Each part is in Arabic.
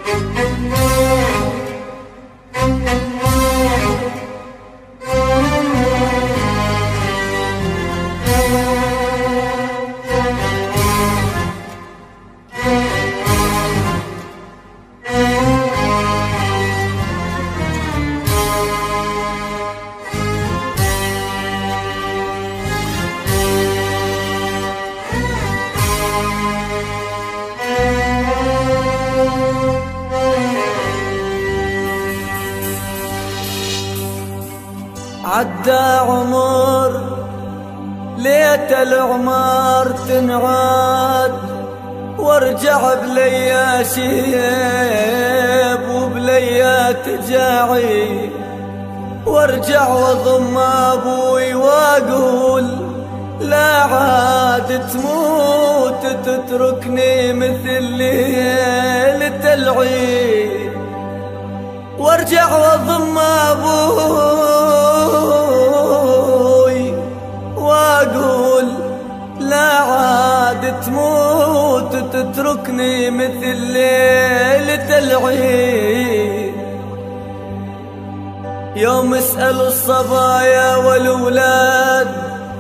عدى عمر ليت العمر تنعاد، وارجع بليا شيب وبليا تجاعي، وارجع واضم ابوي واقول لا عاد تموت تتركني مثل ليلة العيد، وارجع واضم ابوي واقول لا عاد تموت تتركني مثل ليلة العيد. يوم اسأل الصبايا والولاد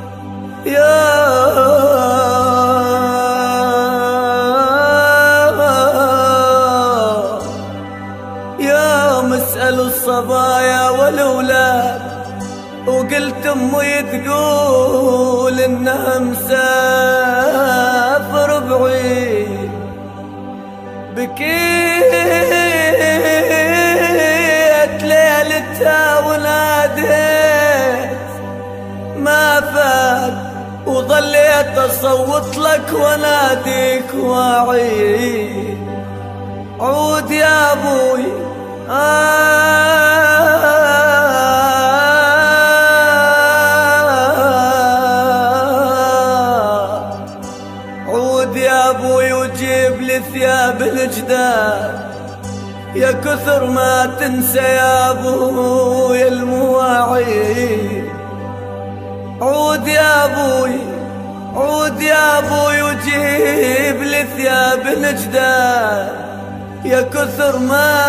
يوم اسأل الصبايا والولاد، وقلت امي تقول انها مسافر بعيد، بكيت ليلتها وناديت ما فات، وظليت اصوت لك وناديك واعيد عود يا ابوي عود يا ابوي وجيب لي ثياب الجداد، يا كثر ما تنسى يا ابوي المواعيد. عود يا ابوي عود يا ابوي وجيب لي ثياب الجداد، يا كثر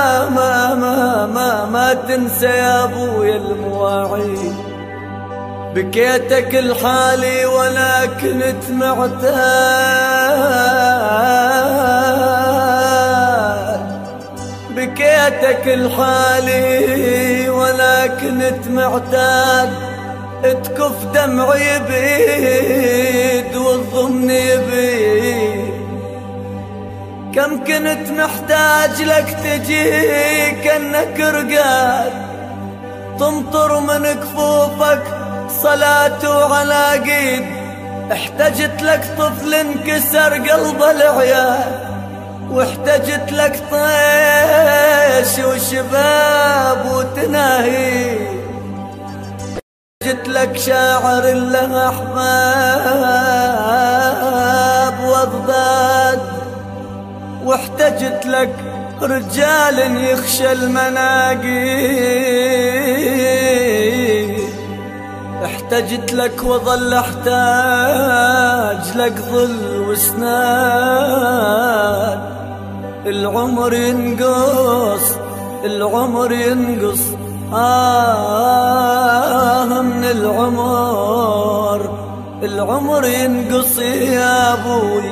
ما تنسى يا ابوي المواعيد. بكيتك الحالي ولا كنت معتاد، بكيتك الحالي ولا كنت معتاد، تكف دمعي بيد وتضمني بيد. كم كنت محتاج لك تجي كأنك رقاد، تمطر من كفوفك صلاة على قيد. احتجت لك طفل انكسر قلب العيال، واحتجت لك طيش وشباب وتناهي، احتجت لك شاعر له احباب واضداد، واحتجت لك رجال يخشى المناقي. احتجت لك وظل احتاج لك ظل وسناد. العمر ينقص العمر ينقص من العمر ينقص يا ابوي،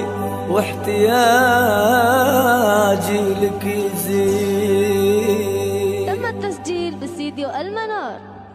واحتياجي لك يزيد. تم التسجيل باستديو المنار.